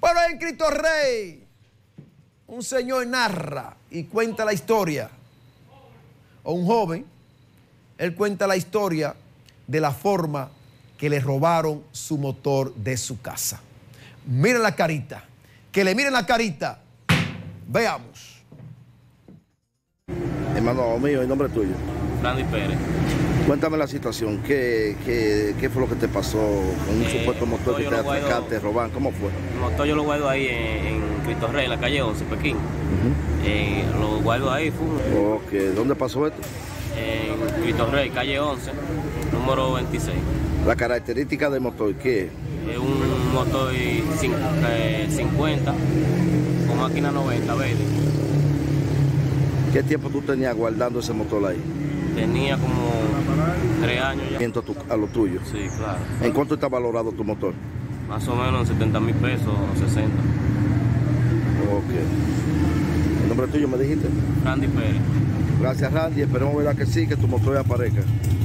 Bueno, en Cristo Rey, un señor narra y cuenta la historia, o un joven, él cuenta la historia de la forma que le robaron su motor de su casa. Miren la carita, que le miren la carita. Veamos. Hermano mío, ¿el nombre tuyo? Randy Pérez. Cuéntame la situación, ¿qué fue lo que te pasó con un supuesto motor que te atracaste, te robaron? ¿Cómo fue? El motor yo lo guardo ahí en Cristo Rey, en la calle 11, Pekín. Lo guardo ahí. Ok, ¿dónde pasó esto? En Cristo Rey, calle 11, número 26. La característica del motor, ¿qué es? Es un motor 50 con máquina 90 verde. ¿Qué tiempo tú tenías guardando ese motor ahí? Tenía como 3 años ya. A lo tuyo. Sí, claro. ¿En cuánto está valorado tu motor? Más o menos en 70.000 pesos, 60. Ok. ¿El nombre tuyo me dijiste? Randy Pérez. Gracias, Randy. Esperemos, ¿verdad, que sí, que tu motor aparezca?